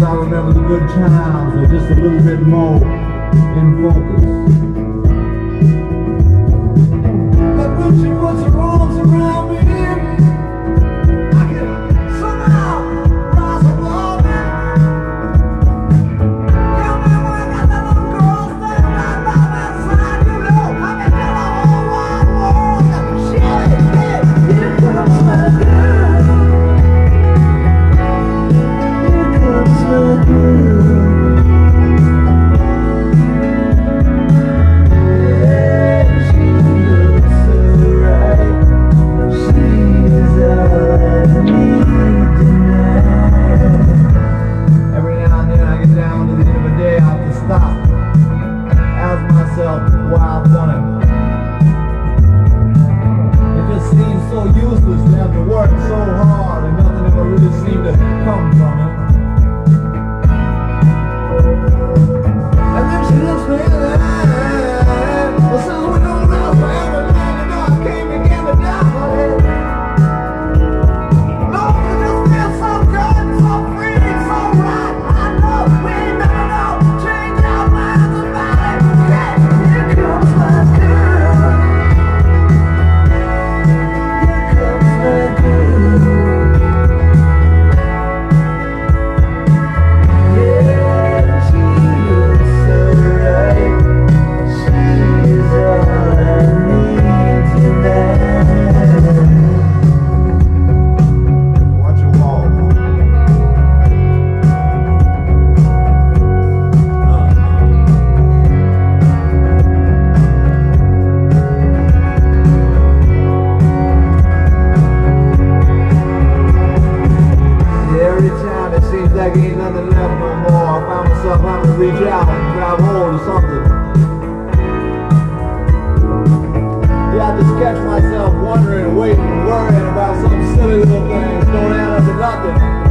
Sometimes I remember the good times with just a little bit more in focus. But when she puts her arms around me, I can somehow rise above it. You remember when I got that little girl standing right by my side? You know, I can tell the whole wide world that she is here comes my girl. Here comes my girl. Why I've done it. It just seems so useless to have to work so hard and nothing ever really seemed to come from it. And then she looks me in the eye. Well, since we don't last forever, man, you know I came and gave it down my head. No, it just feels so good and so free and so right. I know we ain't never know. Change our minds about it. Here comes my girl. Here comes my girl. Yeah, she looks so right. She's all I need tonight. Watch your walk. Every time it seems like ain't nothing left no more, I find myself having to reach out and grab hold of something. Yeah, I just catch myself wondering, waiting, worrying about some silly little things don't add up to nothing.